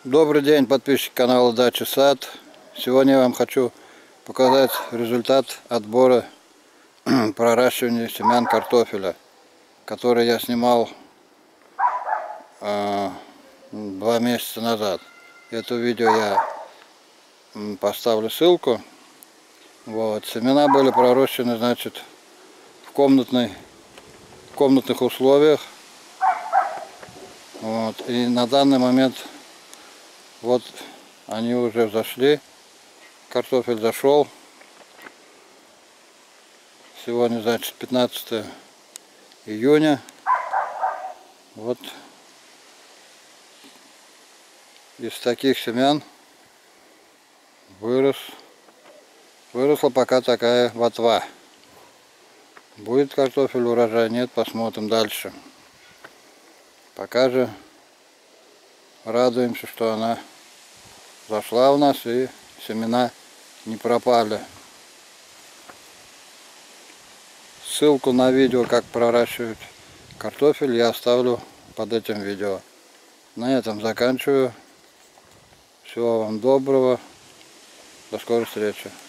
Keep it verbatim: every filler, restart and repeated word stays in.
Добрый день, подписчики канала Дача Сад. Сегодня я вам хочу показать результат отбора проращивания семян картофеля, который я снимал э, два месяца назад. Это видео я поставлю ссылку. Вот. Семена были пророщены, значит, в комнатной, в комнатных условиях. Вот. И на данный момент вот они уже взошли. Картофель зашел. Сегодня, значит, пятнадцатое июня. Вот из таких семян вырос, выросла пока такая ботва. Будет картофель урожай, нет, посмотрим дальше. Пока же радуемся, что она зашла у нас и семена не пропали. Ссылку на видео, как проращивать картофель, я оставлю под этим видео. На этом заканчиваю. Всего вам доброго. До скорой встречи.